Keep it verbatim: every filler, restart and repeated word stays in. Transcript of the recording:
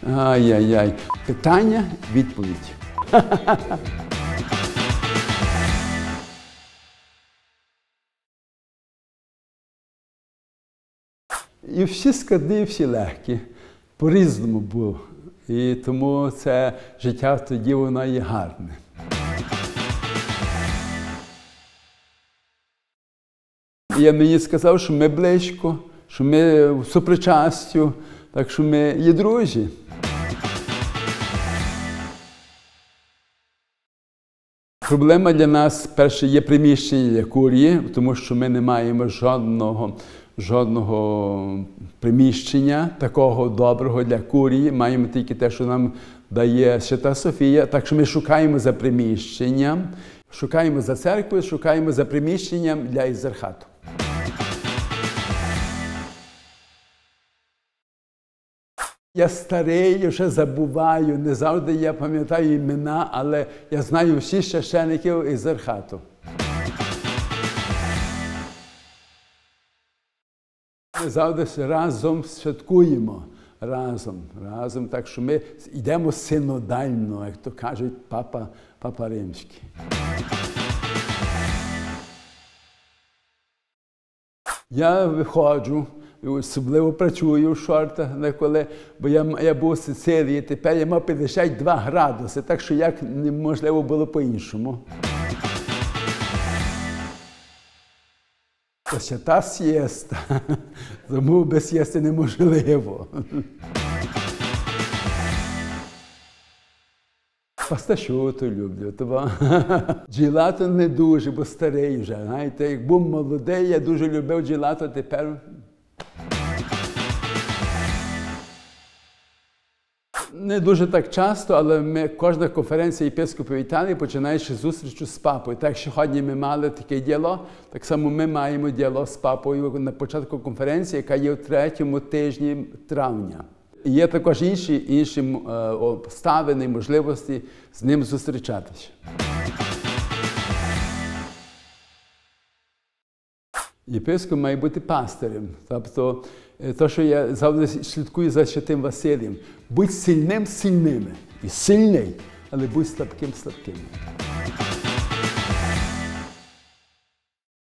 Ай-яй-яй. Питання, відповідь. І всі складні, і всі легкі. По-різному було. І тому це життя тоді воно є гарне. Я мені сказав, що ми близько, що ми в супричастю, так що ми є друзі. Проблема для нас, перше, є приміщення для курії, тому що ми не маємо жодного, жодного приміщення такого доброго для курії. Маємо тільки те, що нам дає Свята Софія. Так що ми шукаємо за приміщенням, шукаємо за церквою, шукаємо за приміщенням для ізерхату. Я старий, я вже забуваю, не завжди я пам'ятаю імена, але я знаю всіх священиків ізерхату. Ми завжди разом святкуємо, разом, разом, так що ми йдемо синодально, як то кажуть папа, папа Римський. Я виходжу, особливо працюю в шортах деколи, бо я, я був в Сицилії, тепер я мав п'ятдесят два градуси, так що як неможливо було по-іншому. Це свята сієста, тому без сієсти неможливо. Пасташоту люблю. Джелато не дуже, бо старий вже. Знаєте, як був молодий, я дуже любив джелато, тепер... Не дуже так часто, але ми, кожна конференція єпископів Італії починає ще зустрічу з папою. Так, сьогодні ми мали таке діалог, так само ми маємо діалог з папою на початку конференції, яка є в третьому тижні травня. І є також інші, інші е, обставини, можливості з ним зустрічатися. Єпископ має бути пастирем. Тобто, те, що я завжди слідкую за святим Василієм. Будь сильним сильними. І сильний, але будь слабким слабким.